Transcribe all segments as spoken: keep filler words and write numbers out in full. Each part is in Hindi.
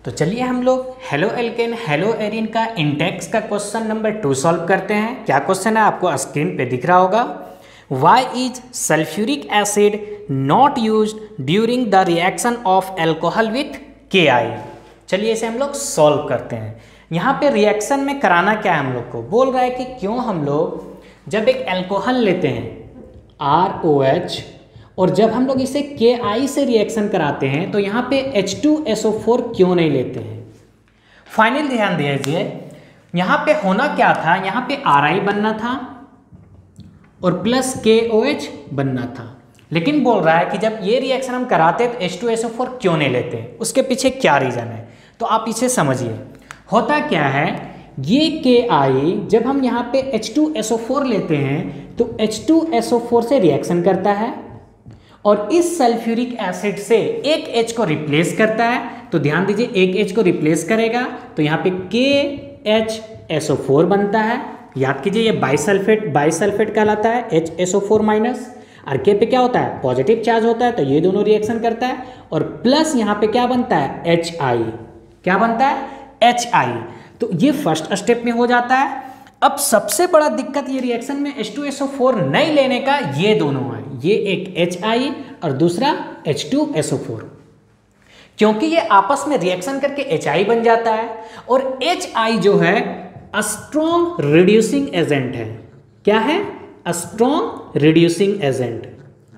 तो चलिए हम लोग हेलो एल्केन हेलो एरिन का इंडेक्स का क्वेश्चन नंबर टू सॉल्व करते हैं। क्या क्वेश्चन है आपको स्क्रीन पे दिख रहा होगा। Why is sulphuric acid not used during the reaction of alcohol with K I. चलिए इसे हम लोग सॉल्व करते हैं। यहाँ पे रिएक्शन में कराना क्या है, हम लोग को बोल रहा है कि क्यों हम लोग जब एक एल्कोहल लेते हैं आर ओ एच और जब हम लोग इसे के आई से रिएक्शन कराते हैं तो यहाँ पे H two S O four क्यों नहीं लेते हैं। फाइनल ध्यान दीजिए, यहाँ पे होना क्या था, यहाँ पे आर आई बनना था और प्लस के ओ एच बनना था, लेकिन बोल रहा है कि जब ये रिएक्शन हम कराते हैं तो H two S O four क्यों नहीं लेते। उसके पीछे क्या रीज़न है तो आप इसे समझिए। होता क्या है, ये के आई जब हम यहाँ पे H two S O four लेते हैं तो H two S O four से रिएक्शन करता है और इस सल्फ्यूरिक एसिड से एक H को रिप्लेस करता है। तो ध्यान दीजिए, एक H को रिप्लेस करेगा तो यहाँ पे के एच एस ओ फोर बनता है। याद कीजिए ये बाइसल्फेट बाइसल्फेट कहलाता है, H S O four minus. और के पे क्या होता है, पॉजिटिव चार्ज होता है, तो ये दोनों रिएक्शन करता है और प्लस यहाँ पे क्या बनता है, एच आई। क्या बनता है, एच आई। तो ये फर्स्ट स्टेप में हो जाता है। अब सबसे बड़ा दिक्कत ये रिएक्शन में H two S O four नहीं लेने का ये दोनों है, ये एक एच आई और दूसरा H two S O four, क्योंकि ये आपस में रिएक्शन करके एच आई बन जाता है और एच आई जो है स्ट्रॉन्ग रिड्यूसिंग एजेंट है। क्या है, strong reducing agent,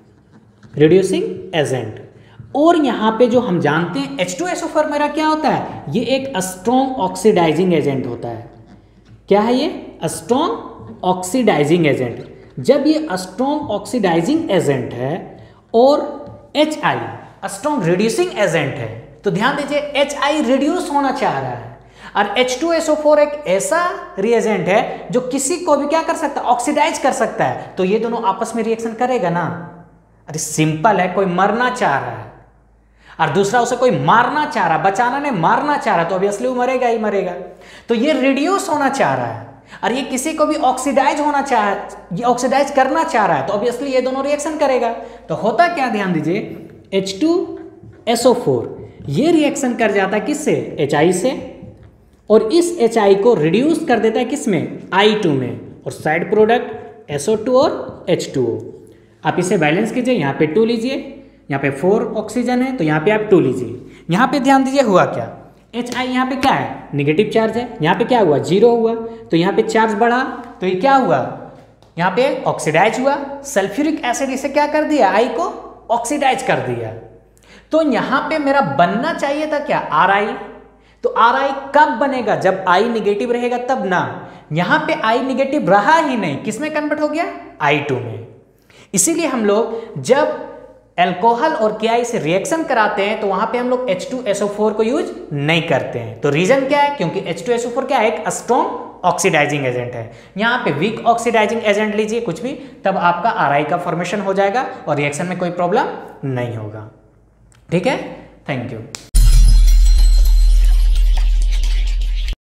reducing agent. और यहाँ पे जो हम जानते हैं H two S O four मेरा क्या होता है, ये एक स्ट्रॉन्ग ऑक्सीडाइजिंग एजेंट होता है। क्या है ये, स्ट्रॉन्ग ऑक्सीडाइजिंग एजेंट। जब ये स्ट्रॉन्ग ऑक्सीडाइजिंग एजेंट है और H I strong reducing agent है, तो ध्यान दीजिए एच आई रिड्यूस होना चाह रहा है और H two S O four एक ऐसा रिएजेंट है जो किसी को भी क्या कर सकता है, ऑक्सीडाइज कर सकता है। तो ये दोनों आपस में रिएक्शन करेगा ना। अरे सिंपल है, कोई मरना चाह रहा है और दूसरा उसे कोई मारना चाह रहा है, बचाना नहीं मारना चाह रहा है, तो ऑब्वियसली वो मरेगा ही मरेगा। तो ये रिड्यूस होना चाह रहा है और ये किसी को भी ऑक्सीडाइज होना चाह ये ऑक्सीडाइज करना चाह रहा है, तो ऑब्वियसली ये दोनों रिएक्शन करेगा। तो होता क्या, ध्यान दीजिए, H two S O four ये रिएक्शन कर जाता है किससे, एच आई से, और इस एच आई को रिड्यूस कर देता है किसमें, आई टू में, और side product S O two और एच टू ओ। आप इसे बैलेंस कीजिए, यहाँ पे टू लीजिए, यहाँ पे फोर ऑक्सीजन है तो यहाँ पे आप टू लीजिए। यहाँ पे ध्यान दीजिए हुआ क्या, एच आई यहाँ पे क्या है, निगेटिव चार्ज है, यहाँ पे क्या हुआ, जीरो हुआ, तो यहाँ पे चार्ज बढ़ा तो ये क्या हुआ, यहाँ पे ऑक्सीडाइज हुआ। सल्फ्यूरिक एसिड इसे क्या कर दिया, आई को ऑक्सीडाइज कर दिया। तो यहाँ पे मेरा बनना चाहिए था क्या, आर आई। तो आर आई कब बनेगा, जब आई निगेटिव रहेगा तब ना। यहाँ पे आई निगेटिव रहा ही नहीं, किसमें कन्वर्ट हो गया, आई टू में। इसीलिए हम लोग जब एल्कोहल और के आई से रिएक्शन कराते हैं तो वहां पे हम लोग H two S O four को यूज नहीं करते हैं। तो रीजन क्या है, क्योंकि H two S O four क्या है, एक स्ट्रॉन्ग ऑक्सीडाइजिंग एजेंट है। यहाँ पे वीक ऑक्सीडाइजिंग एजेंट लीजिए कुछ भी, तब आपका आर आई का फॉर्मेशन हो जाएगा और रिएक्शन में कोई प्रॉब्लम नहीं होगा। ठीक है, थैंक यू।